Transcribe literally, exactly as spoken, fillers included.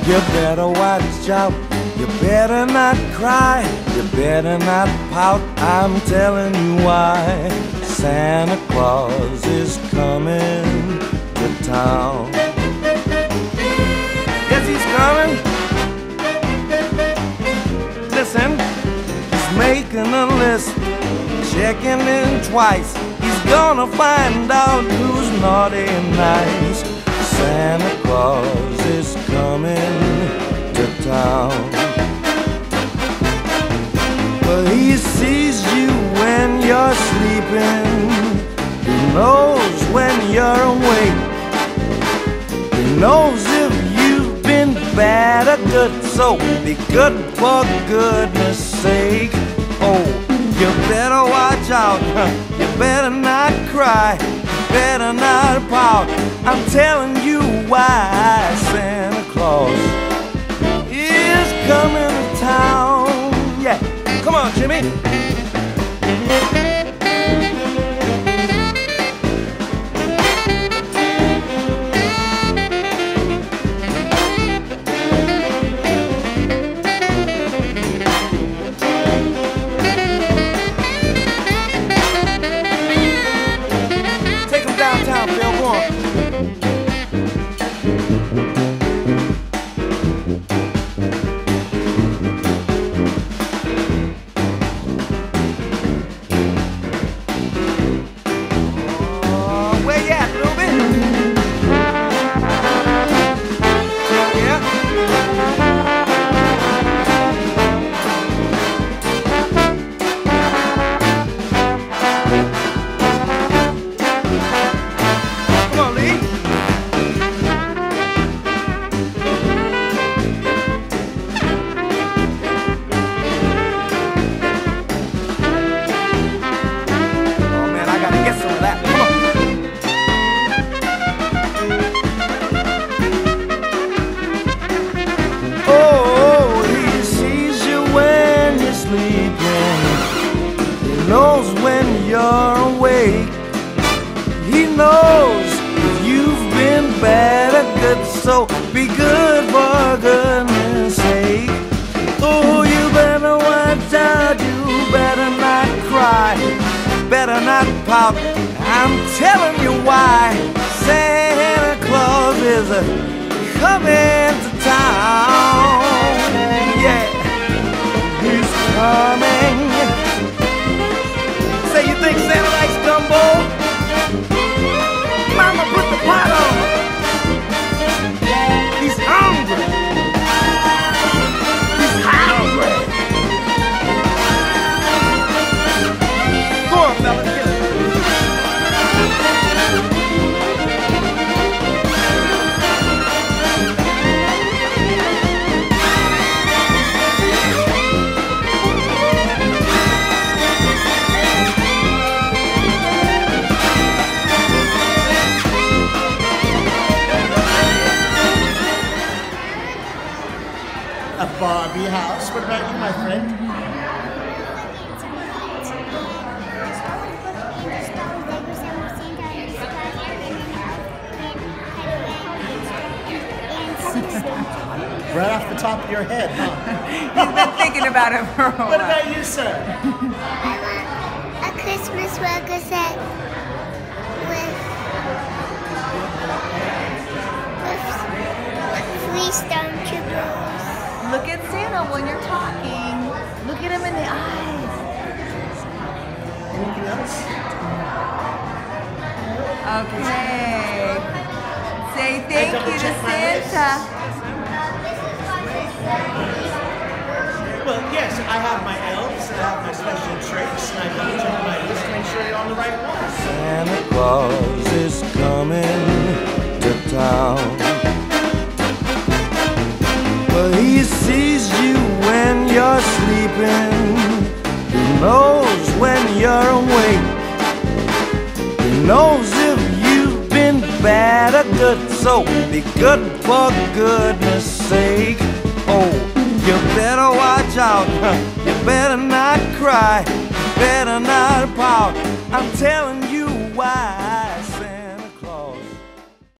You better watch out, you better not cry, you better not pout, I'm telling you why. Santa Claus is coming to town. Yes, he's coming. Listen, he's making a list, checking in twice. He's gonna find out who's naughty and nice. Santa Claus is coming to town. But he sees you when you're sleeping. He knows when you're awake. He knows if you've been bad or good, so be good for goodness sake. Oh, you better watch out, you better not cry, you better not pout, I'm telling you why. Santa Claus is coming to town. Yeah, come on, Jimmy. He knows when you're awake. He knows if you've been bad or good, so be good for goodness sake. Oh, you better watch out, you better not cry, better not pout, I'm telling you why. Santa Claus is coming to town. Yeah, he's coming. Say you think Santa likes gumbo? Mama, put the pot on. He's hungry. He's hungry. Go on, fella, get it. A Barbie house? What about you, my friend? Right off the top of your head, huh? You've been thinking about it for a while. What about you, sir? I want a Christmas record set with, with three stormtroopers. Look at Santa when you're talking. Look at him in the eyes. Anything else? Okay. Say thank you to Santa. Well, yes, I have my elves, and I have my special tricks, and I double check my list to make sure you're on the right one. Santa Claus is coming to town. But he sees you when you're sleeping. He knows when you're awake. He knows if you've been bad or good, so be good for goodness sake. Oh, you better watch out, you better not cry, you better not pout, I'm telling you why.